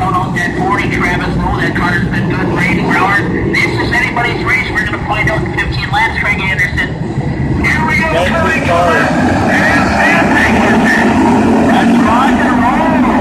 going out that 40, Travis. No, that car's been good for 80 hours. This is anybody's race. We're going to find out in 15 laps, Craig Anderson. Here we go, Craig Anderson. Let's rock and roll.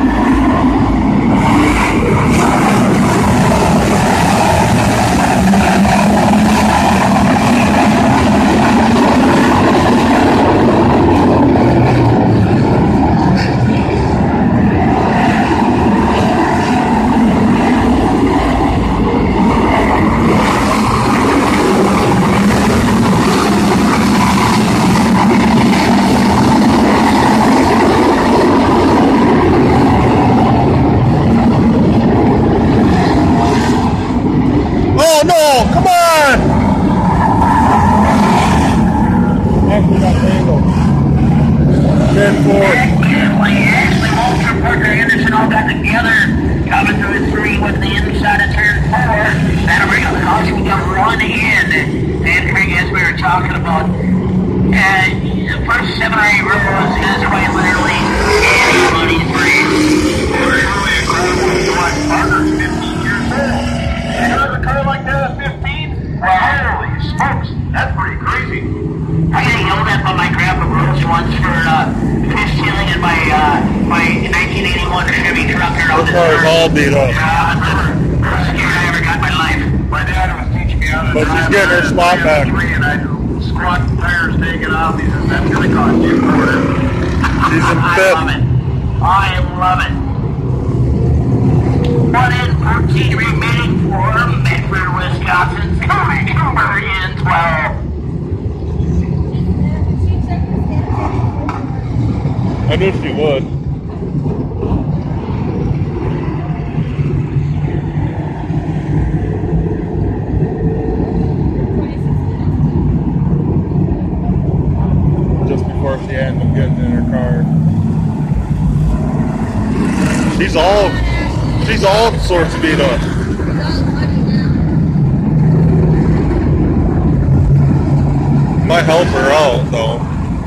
Oh no, come on! Actually got tangled. 10-4. Actually, Walter Parker Anderson all got together, coming through the 3 with the inside of turn 4. That'll bring up the caution. We got run in. And Craig, as we were talking about, the first 7 or 8 rows is quite literally anybody's race. Really incredible. Parker's 15 years old. You drive a car like that at 15? Well, holy smokes, that's pretty crazy. I got yelled at by my grandpa Rose once for fishtailing in my 1981 Chevy truck around Those cars all beat up. Worst scare I ever got in my life. My dad was teaching me how to But she's getting her spot back. And I squat tires taken off. He says, that's going to cost you a quarter. She's in I fifth. love it. I love it. 1 in 14 remaining for Medford, Wisconsin. Cody Coomer in 12. I knew she would. Just before she ended up getting in her car. She's all sorts of beat up. Might help her out though.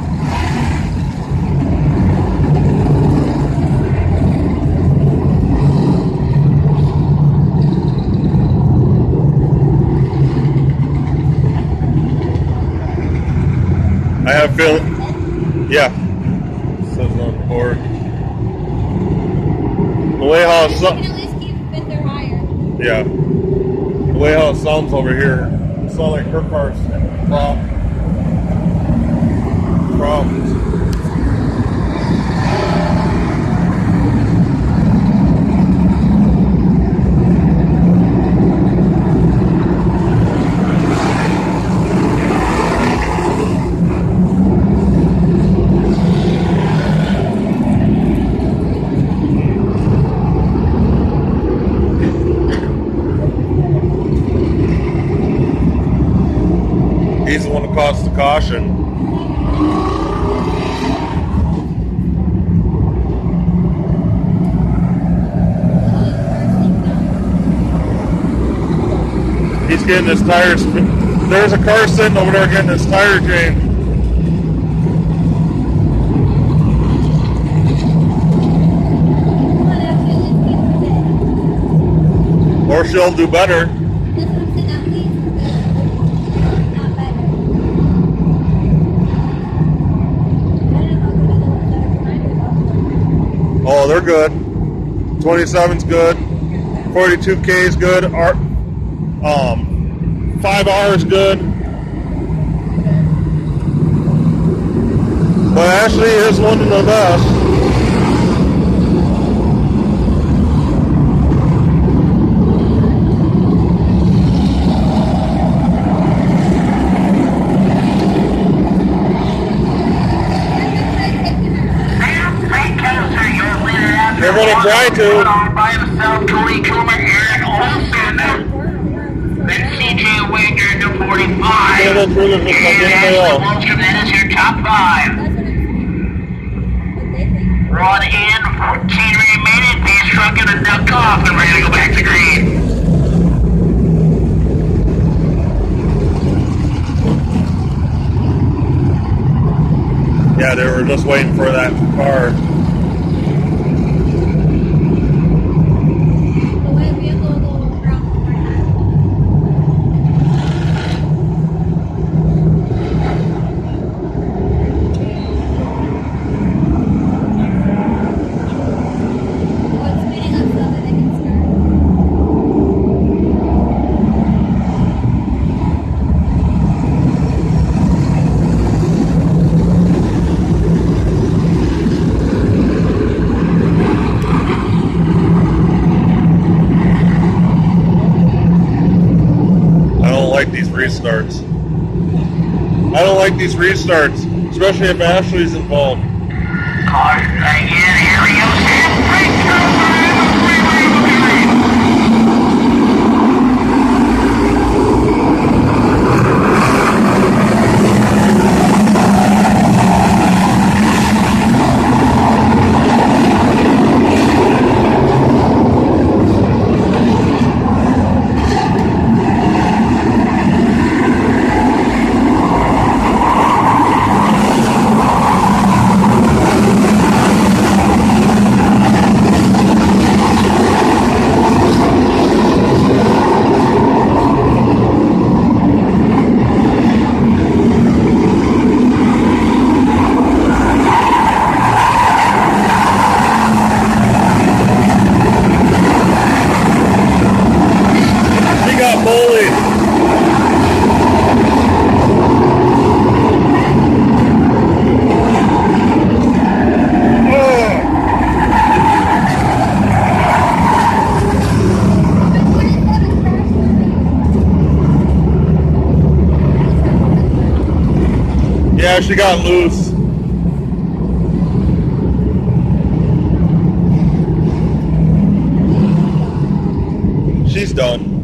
I have feeling, yeah, says on the board. The way how it sounds, yeah, the way how it sounds over here, it sounds like her car's problems. He's the one who caused the caution. He's getting his tires. There's a car sitting over there getting his tire changed. Or she'll do better. Oh, they're good. 27's good. 42K is good. 5R is good. But Ashley is one of the best. They're going to try to. By himself, Cody Coomer, Aaron Olson, then CJ Wagner to 45. And Wallstrom, that is your top 5. Run in, 14 remaining. Pace truck going to duck off, and we're going to go back to green. Yeah, they were just waiting for that car. like these restarts. I don't like these restarts, especially if Ashley's involved. Caution again, here we go. Yeah, she got loose. She's done.